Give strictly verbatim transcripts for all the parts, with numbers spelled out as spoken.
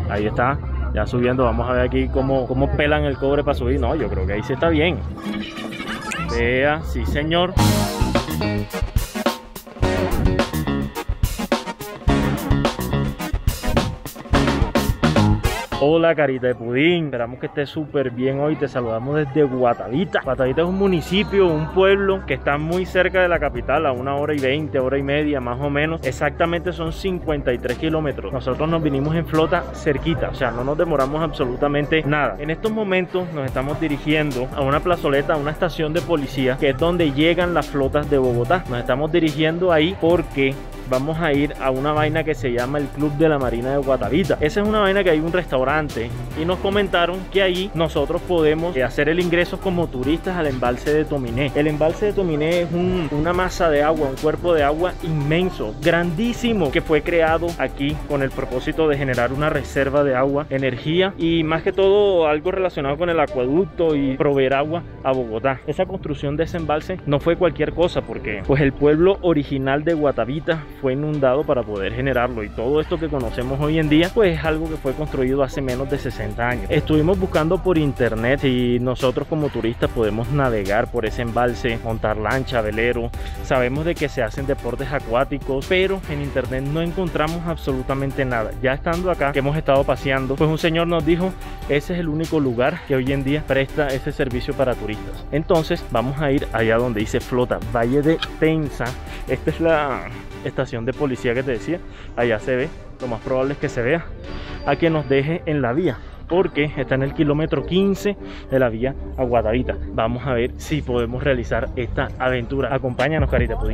ahí está, ya subiendo. Vamos a ver aquí cómo, cómo pelan el cobre para subir. No, yo creo que ahí sí está bien. Vea, sí señor. Hola carita de pudín, esperamos que estés súper bien hoy. Te saludamos desde Guatavita. Guatavita es un municipio, un pueblo que está muy cerca de la capital, a una hora y veinte, hora y media más o menos. Exactamente son cincuenta y tres kilómetros. Nosotros nos vinimos en flota cerquita, o sea, no nos demoramos absolutamente nada. En estos momentos nos estamos dirigiendo a una plazoleta, a una estación de policía, que es donde llegan las flotas de Bogotá. Nos estamos dirigiendo ahí porque vamos a ir a una vaina que se llama el Club de la Marina de Guatavita. Esa es una vaina que hay un restaurante y nos comentaron que ahí nosotros podemos hacer el ingreso como turistas al embalse de Tominé. El embalse de Tominé es un, una masa de agua, un cuerpo de agua inmenso, grandísimo, que fue creado aquí con el propósito de generar una reserva de agua, energía y más que todo algo relacionado con el acueducto y proveer agua a Bogotá. Esa construcción de ese embalse no fue cualquier cosa, porque pues el pueblo original de Guatavita fue inundado para poder generarlo, y todo esto que conocemos hoy en día pues es algo que fue construido hace menos de sesenta años. Estuvimos buscando por internet y nosotros como turistas podemos navegar por ese embalse, montar lancha, velero. Sabemos de que se hacen deportes acuáticos, pero en internet no encontramos absolutamente nada. Ya estando acá, que hemos estado paseando, pues un señor nos dijo: ese es el único lugar que hoy en día presta ese servicio para turistas. Entonces vamos a ir allá donde dice flota, Valle de Tensa. Esta es la estación de policía que te decía. Allá se ve, lo más probable es que se vea a que nos deje en la vía, porque está en el kilómetro quince de la vía a Guatavita. Vamos a ver si podemos realizar esta aventura. Acompáñanos, carita de pudín.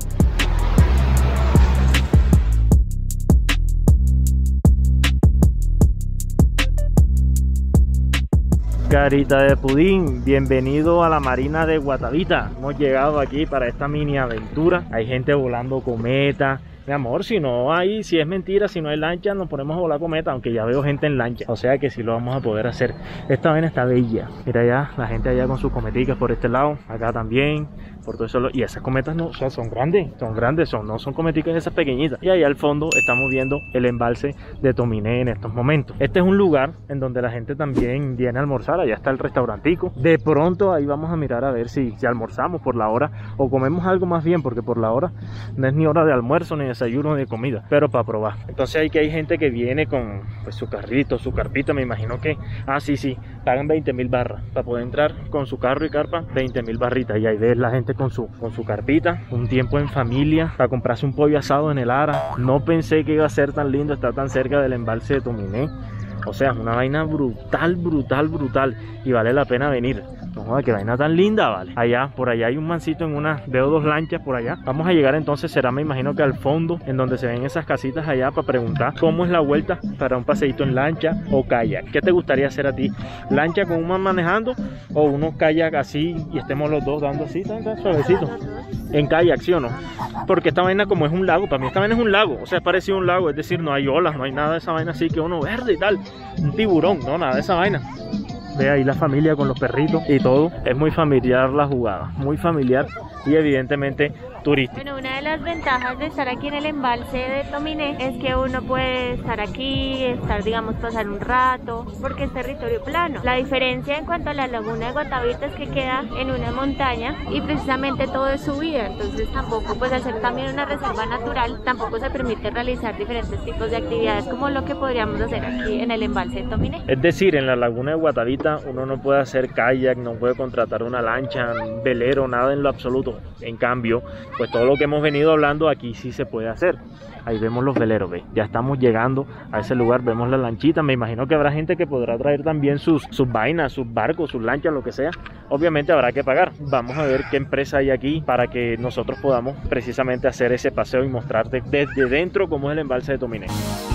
Carita de pudín, bienvenido a la Marina de Guatavita. Hemos llegado aquí para esta mini aventura. Hay gente volando cometa. Mi amor, si no hay, si es mentira, si no hay lancha, nos ponemos a volar cometa, aunque ya veo gente en lancha. O sea que sí lo vamos a poder hacer. Esta vaina está bella. Mira allá, la gente allá con sus cometicas por este lado, acá también, por todo eso. Y esas cometas no, o sea, son grandes, son grandes, son, no son cometicas esas pequeñitas. Y allá al fondo estamos viendo el embalse de Tominé en estos momentos. Este es un lugar en donde la gente también viene a almorzar. Allá está el restaurantico. De pronto ahí vamos a mirar a ver si, si almorzamos por la hora o comemos algo más bien, porque por la hora no es ni hora de almuerzo ni de desayuno de comida, pero para probar. Entonces hay que hay gente que viene con pues su carrito, su carpita. Me imagino que, ah sí, sí, pagan veinte mil barras para poder entrar con su carro y carpa, veinte mil barritas. Y ahí ves la gente con su, con su carpita, un tiempo en familia para comprarse un pollo asado en el Ara. No pensé que iba a ser tan lindo estar tan cerca del embalse de Tominé. O sea, es una vaina brutal, brutal, brutal, y vale la pena venir. No, qué vaina tan linda, vale. Allá, por allá hay un mancito en una, veo dos lanchas por allá. Vamos a llegar entonces, será, me imagino que al fondo, en donde se ven esas casitas allá, para preguntar cómo es la vuelta para un paseíto en lancha o kayak. ¿Qué te gustaría hacer a ti? ¿Lancha con un man manejando o unos kayak así y estemos los dos dando así, tan, tan suavecito? En kayak, ¿sí o no? Porque esta vaina, como es un lago, para mí esta vaina es un lago, o sea, es parecido a un lago, es decir, no hay olas, no hay nada de esa vaina así que uno verde y tal, un tiburón, no, nada de esa vaina. Ve ahí la familia con los perritos y todo. Es muy familiar la jugada, muy familiar y evidentemente turístico. Bueno, una de las ventajas de estar aquí en el embalse de Tominé es que uno puede estar aquí, estar, digamos, pasar un rato, porque es territorio plano. La diferencia en cuanto a la laguna de Guatavita es que queda en una montaña y precisamente todo es subida, entonces tampoco, pues al ser también una reserva natural, tampoco se permite realizar diferentes tipos de actividades como lo que podríamos hacer aquí en el embalse de Tominé. Es decir, en la laguna de Guatavita uno no puede hacer kayak, no puede contratar una lancha, un velero, nada en lo absoluto. En cambio, pues todo lo que hemos venido hablando aquí sí se puede hacer. Ahí vemos los veleros, ve. Ya estamos llegando a ese lugar, vemos la lanchita. Me imagino que habrá gente que podrá traer también sus, sus vainas, sus barcos, sus lanchas, lo que sea. Obviamente habrá que pagar. Vamos a ver qué empresa hay aquí para que nosotros podamos precisamente hacer ese paseo y mostrarte desde dentro cómo es el embalse de Tominé.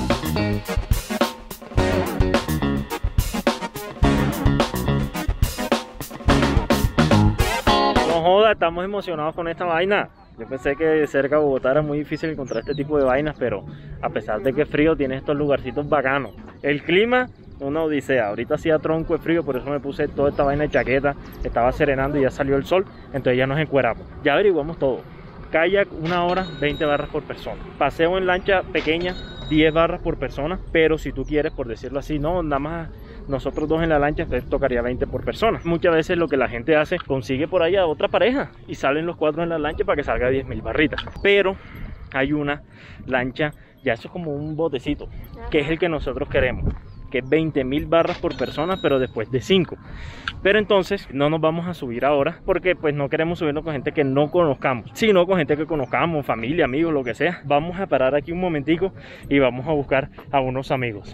No joda, estamos emocionados con esta vaina. Yo pensé que cerca de Bogotá era muy difícil encontrar este tipo de vainas, pero a pesar de que es frío, tiene estos lugarcitos bacanos. El clima, una odisea. Ahorita hacía tronco de frío, por eso me puse toda esta vaina de chaqueta. Estaba serenando y ya salió el sol, entonces ya nos encueramos. Ya averiguamos todo. Kayak, una hora, veinte barras por persona. Paseo en lancha pequeña, diez barras por persona, pero si tú quieres, por decirlo así, no, nada más nosotros dos en la lancha, te tocaría veinte por persona. Muchas veces lo que la gente hace, consigue por ahí a otra pareja y salen los cuatro en la lancha para que salga diez mil barritas. Pero hay una lancha, ya eso es como un botecito, que es el que nosotros queremos, que es veinte mil barras por persona, pero después de cinco. Pero entonces no nos vamos a subir ahora porque pues no queremos subirnos con gente que no conozcamos, sino con gente que conozcamos, familia, amigos, lo que sea. Vamos a parar aquí un momentico y vamos a buscar a unos amigos.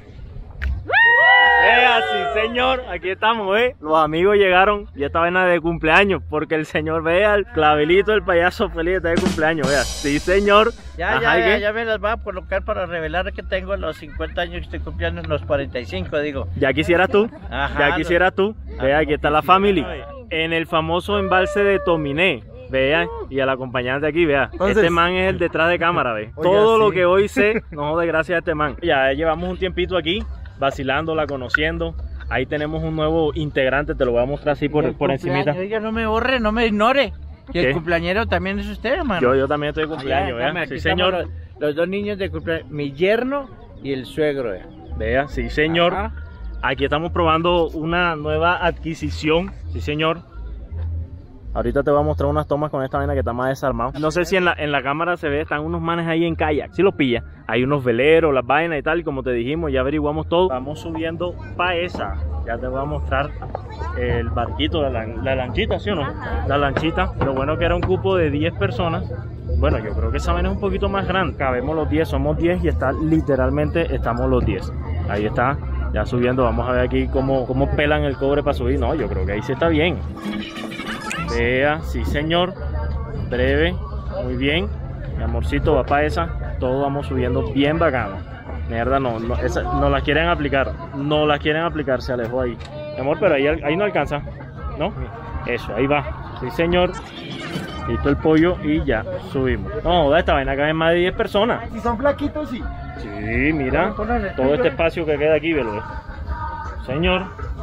Sí, señor, aquí estamos, ¿eh? Los amigos llegaron y esta vaina de cumpleaños, porque el señor, vea, el clavelito, el payaso feliz está de cumpleaños, vea. Sí, señor. Ya, Ajá, ya, ya, ya me las va a colocar para revelar que tengo los cincuenta años que estoy cumpliendo, los cuarenta y cinco, digo. Ya quisieras tú, Ajá, ya quisieras tú. Vea, aquí está la familia. En el famoso embalse de Tominé. Vea, y al acompañante aquí, vea. Entonces, este man es el detrás de cámara, ve. Oiga, todo sí. Lo que hoy sé, no de gracias a este man. Ya llevamos un tiempito aquí, vacilándola, conociendo. Ahí tenemos un nuevo integrante, te lo voy a mostrar así por, por encimita. Oiga, no me borre, no me ignore. Que el cumpleañero también es usted, hermano. Yo, yo también estoy de cumpleaños, Allá, vea. Sí, señor. Los, los dos niños de cumpleaños, mi yerno y el suegro, vea. Vea, sí, señor. Ajá. Aquí estamos probando una nueva adquisición, sí, señor. Ahorita te voy a mostrar unas tomas con esta vaina que está más desarmado. No sé si en la, en la cámara se ve, están unos manes ahí en kayak. Si los pilla, hay unos veleros, las vainas y tal. Y como te dijimos, ya averiguamos todo. Vamos subiendo pa' esa. Ya te voy a mostrar el barquito, la, la lanchita, ¿sí o no? La lanchita. Lo bueno que era un cupo de diez personas. Bueno, yo creo que esa vaina es un poquito más grande. Cabemos los diez, somos diez y está literalmente, estamos los diez. Ahí está, ya subiendo. Vamos a ver aquí cómo, cómo pelan el cobre para subir. No, yo creo que ahí sí está bien. Vea, sí señor, breve, muy bien, mi amorcito va para esa, todos vamos subiendo bien bacano. Mierda, no, no, esa, no la quieren aplicar, no la quieren aplicar, se alejó ahí. Mi amor, pero ahí, ahí no alcanza, ¿no? Eso, ahí va, sí señor, listo el pollo y ya, subimos. No, esta vaina cabe más de diez personas. Si son flaquitos, sí. Sí, mira, todo este espacio que queda aquí, velo. Señor,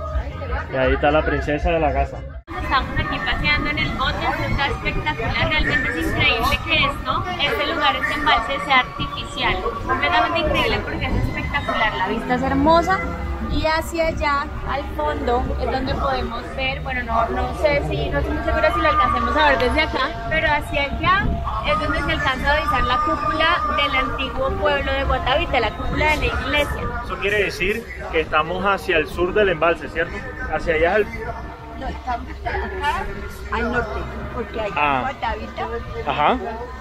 y ahí está la princesa de la casa. Estamos aquí paseando en el bote, esto está espectacular, realmente es increíble que esto, este lugar, este embalse sea artificial, completamente increíble porque es espectacular, la vista es hermosa y hacia allá al fondo es donde podemos ver, bueno no, no sé si, no estoy muy segura si lo alcancemos a ver desde acá, pero hacia allá es donde se alcanza a divisar la cúpula del antiguo pueblo de Guatavita, la cúpula de la iglesia. Eso quiere decir que estamos hacia el sur del embalse, ¿cierto? Hacia allá es el... No, estamos acá al norte, porque hay ah. Guatavita. Ajá.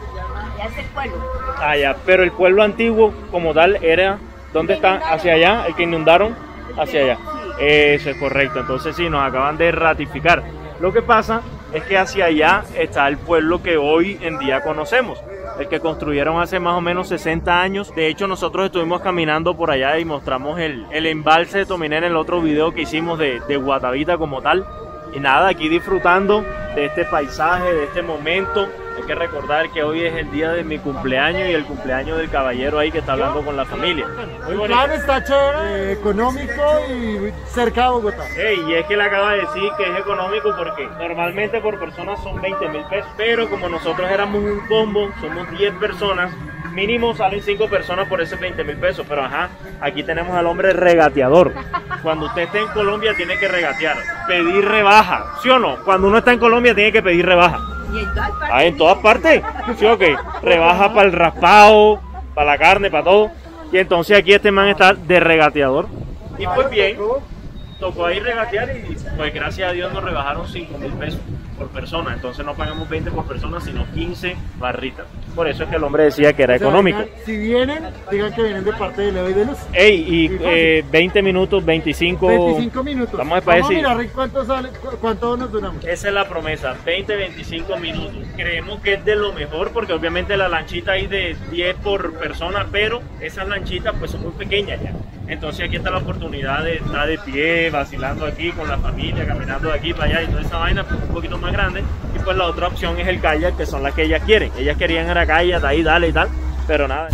Ya es el pueblo. Ah, ya, pero el pueblo antiguo como tal era, ¿dónde está? Hacia allá, el que inundaron, hacia allá. Eso es correcto, entonces sí, nos acaban de ratificar. Lo que pasa es que hacia allá está el pueblo que hoy en día conocemos, el que construyeron hace más o menos sesenta años. De hecho, nosotros estuvimos caminando por allá y mostramos el, el embalse de Tominé en el otro video que hicimos de, de Guatavita como tal. Y nada, aquí disfrutando de este paisaje, de este momento. Hay que recordar que hoy es el día de mi cumpleaños y el cumpleaños del caballero ahí que está hablando con la familia. El plan está chévere, económico y cerca de Bogotá. Hey, y es que le acaba de decir que es económico porque normalmente por persona son veinte mil pesos. Pero como nosotros éramos un combo, somos diez personas, mínimo salen cinco personas por esos veinte mil pesos. Pero ajá, aquí tenemos al hombre regateador. Cuando usted esté en Colombia tiene que regatear, pedir rebaja, ¿sí o no? Cuando uno está en Colombia tiene que pedir rebaja. Y en todas partes. Ah, en todas partes, ¿sí o qué? Rebaja para el raspado, para la carne, para todo. Y entonces aquí este man está de regateador. Y pues bien, tocó ahí regatear y pues gracias a Dios nos rebajaron cinco mil pesos por persona. Entonces no pagamos veinte por persona, sino quince barritas. Por eso es que el hombre decía que era, o sea, económico. Digan, si vienen, digan que vienen de parte de Leo y de Luz. Ey, y eh, veinte minutos, veinticinco... veinticinco minutos. Vamos a, Vamos a mirar cuánto, sale, cuánto nos duramos. Esa es la promesa, veinte, veinticinco minutos. Creemos que es de lo mejor porque obviamente la lanchita hay de diez por persona, pero esas lanchitas pues son muy pequeñas ya. Entonces aquí está la oportunidad de estar de pie, vacilando aquí con la familia, caminando de aquí para allá y toda esa vaina, pues un poquito más grande. Y pues la otra opción es el kayak, que son las que ellas quieren. Ellas querían ir a kayak, de ahí dale y tal, pero nada.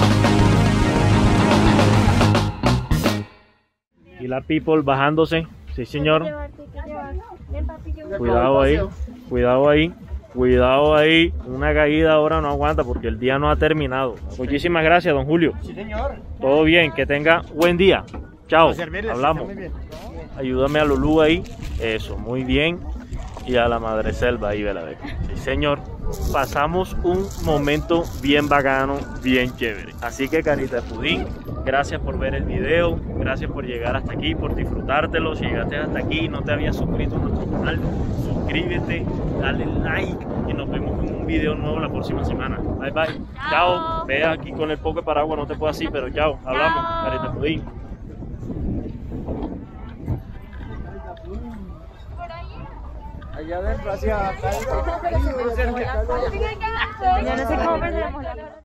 Y la people bajándose Sí, señor. Llevar, hay que llevar. Ven, papi, yo- Cuidado ahí, cuidado ahí, cuidado ahí. Una caída ahora no aguanta porque el día no ha terminado. Muchísimas gracias, don Julio. Sí, señor. Todo bien, que tenga buen día. Chao, A servirles, hablamos. está muy bien. Ayúdame a Lulú ahí. Eso, muy bien. Y a la madre selva ahí, vela, ve. Sí, señor. Pasamos un momento bien bacano, bien chévere. Así que, carita de pudín, gracias por ver el video. Gracias por llegar hasta aquí, por disfrutártelo. Si llegaste hasta aquí y no te habías suscrito a nuestro canal, suscríbete, dale like y nos vemos en un video nuevo la próxima semana. Bye, bye. Chao. Chao. Ve aquí con el poco de paraguas, no te puedo así, pero chao. Hablamos, Chao. carita de pudín. Allá adentro, hacia acá. Yo no sé cómo perderemos la